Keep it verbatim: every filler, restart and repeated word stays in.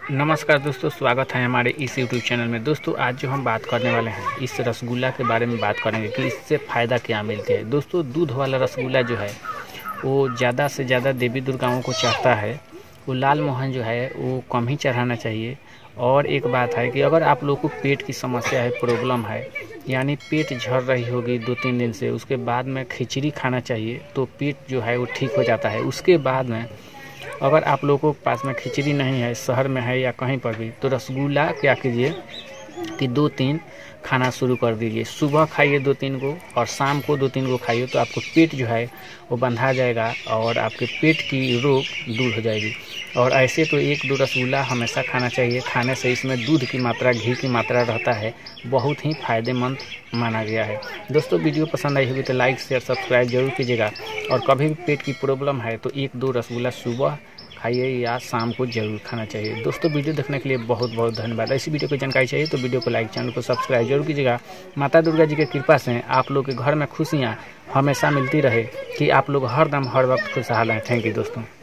नमस्कार दोस्तों, स्वागत है हमारे इस यूट्यूब चैनल में। दोस्तों आज जो हम बात करने वाले हैं इस रसगुल्ला के बारे में बात करेंगे कि इससे फ़ायदा क्या मिलते हैं। दोस्तों दूध वाला रसगुल्ला जो है वो ज़्यादा से ज़्यादा देवी दुर्गाओं को चढ़ता है। वो लाल मोहन जो है वो कम ही चढ़ाना चाहिए। और एक बात है कि अगर आप लोग को पेट की समस्या है, प्रॉब्लम है, यानी पेट झड़ रही होगी दो तीन दिन से, उसके बाद में खिचड़ी खाना चाहिए तो पेट जो है वो ठीक हो जाता है। उसके बाद में अगर आप लोगों के पास में खिचड़ी नहीं है, शहर में है या कहीं पर भी, तो रसगुल्ला क्या कीजिए कि दो तीन खाना शुरू कर दीजिए। सुबह खाइए दो तीन को और शाम को दो तीन को खाइए, तो आपको पेट जो है वो बंधा जाएगा और आपके पेट की रोग दूर हो जाएगी। और ऐसे तो एक दो रसगुल्ला हमेशा खाना चाहिए। खाने से इसमें दूध की मात्रा, घी की मात्रा रहता है, बहुत ही फायदेमंद माना गया है। दोस्तों वीडियो पसंद आई होगी तो लाइक शेयर सब्सक्राइब जरूर कीजिएगा। और कभी भी पेट की प्रॉब्लम है तो एक दो रसगुल्ला सुबह खाइए या शाम को जरूर खाना चाहिए। दोस्तों वीडियो देखने के लिए बहुत बहुत धन्यवाद। ऐसी वीडियो की जानकारी चाहिए तो वीडियो को लाइक, चैनल को सब्सक्राइब जरूर कीजिएगा। माता दुर्गा जी की कृपा से आप लोग के घर में खुशियाँ हमेशा मिलती रहे, कि आप लोग हर दम हर वक्त खुशहाल हैं। थैंक यू दोस्तों।